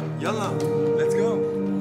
Yalla, let's go.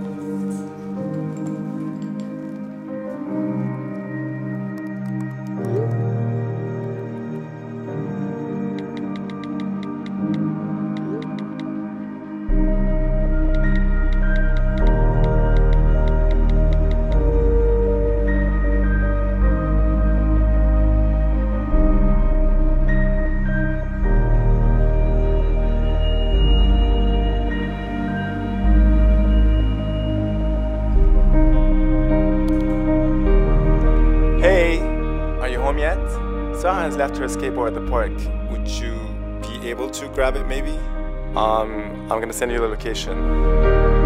Yet? Saha has left her skateboard at the park. Would you be able to grab it maybe? I'm gonna send you the location.